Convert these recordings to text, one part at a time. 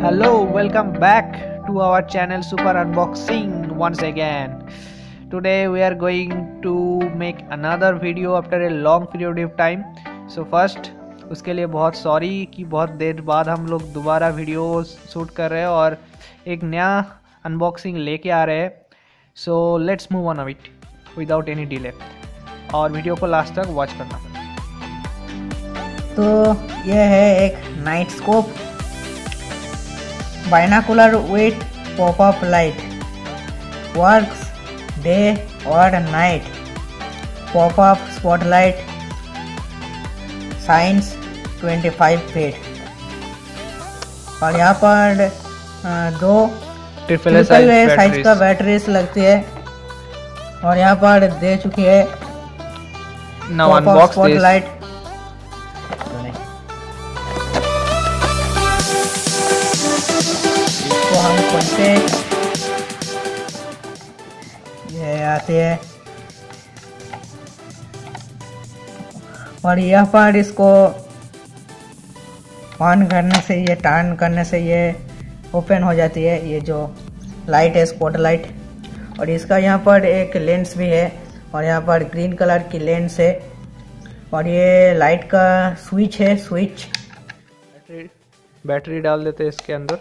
Hello, welcome back to our channel Super Unboxing once again. Today we are going to make another video after a long period of time. So first उसके लिए बहुत sorry कि बहुत देर बाद हम लोग दोबारा वीडियो शूट कर रहे हैं और एक नया अनबॉक्सिंग लेके आ रहे हैं. So let's move on it without any delay और वीडियो को लास्ट तक वॉच करना. तो यह है एक night scope binocular with popup light, works day और night, popup spotlight, science 25 feet. और यहाँ पर दो ट्रिपल साइज का बैटरीज लगती है और यहाँ पर दे चुकी है पॉपअप स्पॉटलाइट. तो हम खोलते ये आते हैं और यहाँ पर इसको ऑन करने से, ये टर्न करने से ये ओपन हो जाती है. ये जो लाइट है स्पॉट लाइट, और इसका यहाँ पर एक लेंस भी है और यहाँ पर ग्रीन कलर की लेंस है और ये लाइट का स्विच है. स्विच बैटरी डाल देते हैं इसके अंदर.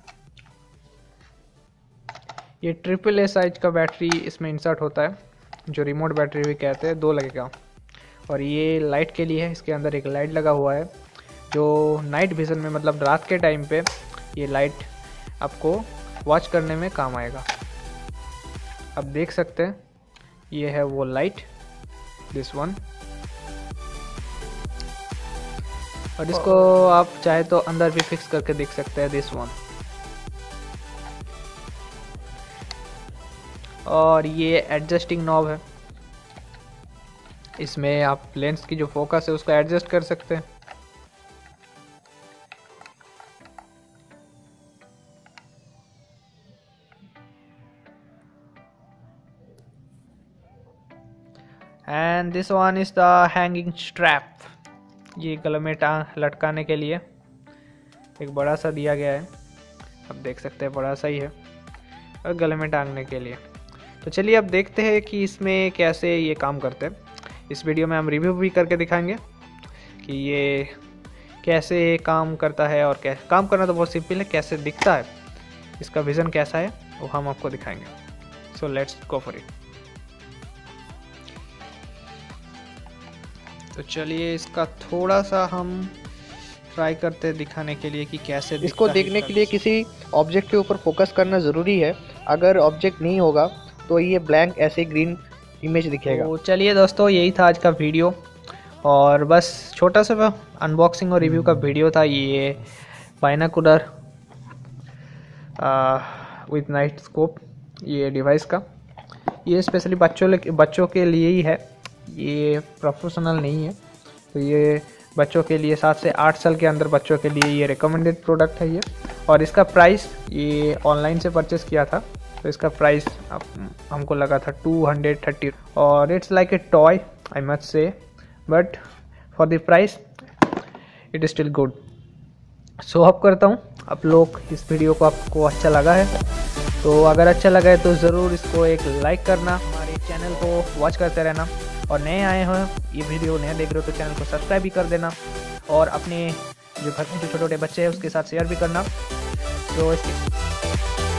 ये ट्रिपल ए साइज का बैटरी इसमें इंसर्ट होता है, जो रिमोट बैटरी भी कहते हैं. दो लगेगा और ये लाइट के लिए है. इसके अंदर एक लाइट लगा हुआ है जो नाइट विजन में, मतलब रात के टाइम पे ये लाइट आपको वॉच करने में काम आएगा. आप देख सकते हैं ये है वो लाइट, दिस वन. और इसको आप चाहे तो अंदर भी फिक्स करके देख सकते हैं, दिस वन. और ये एडजस्टिंग नॉब है, इसमें आप लेंस की जो फोकस है उसको एडजस्ट कर सकते हैं. And this one is the hanging strap. ये गले में लटकाने के लिए एक बड़ा सा दिया गया है, आप देख सकते हैं बड़ा सा ही है, और गले में टांगने के लिए. तो चलिए अब देखते हैं कि इसमें कैसे ये काम करते हैं. इस वीडियो में हम रिव्यू भी करके दिखाएंगे कि ये कैसे काम करता है. और क्या काम करना तो बहुत सिंपल है, कैसे दिखता है, इसका विज़न कैसा है वो हम आपको दिखाएंगे. So let's go for it. तो चलिए इसका थोड़ा सा हम ट्राई करते हैं दिखाने के लिए कि कैसे इसको देखने के लिए किसी ऑब्जेक्ट के ऊपर फोकस करना ज़रूरी है. अगर ऑब्जेक्ट नहीं होगा तो ये ब्लैंक ऐसे ग्रीन इमेज दिखेगा. तो चलिए दोस्तों, यही था आज का वीडियो और बस छोटा सा अनबॉक्सिंग और रिव्यू का वीडियो था. ये बाइनाकुलर विथ नाइट स्कोप ये डिवाइस का, ये स्पेशली बच्चों के लिए ही है, ये प्रोफेशनल नहीं है. तो ये बच्चों के लिए 7 से 8 साल के अंदर बच्चों के लिए ये रिकमेंडेड प्रोडक्ट है ये. और इसका प्राइस, ये ऑनलाइन से परचेस किया था तो इसका प्राइस हमको लगा था 230. और it's like a toy I must say, but for the price it is still good. So hope करता हूँ आप लोग इस वीडियो को आपको अच्छा लगा है. तो अगर अच्छा लगा है तो ज़रूर इसको एक लाइक करना, हमारे चैनल को वॉच करते रहना, और नए आए हो ये वीडियो नया देख रहे हो तो चैनल को सब्सक्राइब भी कर देना, और अपने जो घर में जो छोटे छोटे बच्चे हैं उसके साथ शेयर भी करना. तो इसके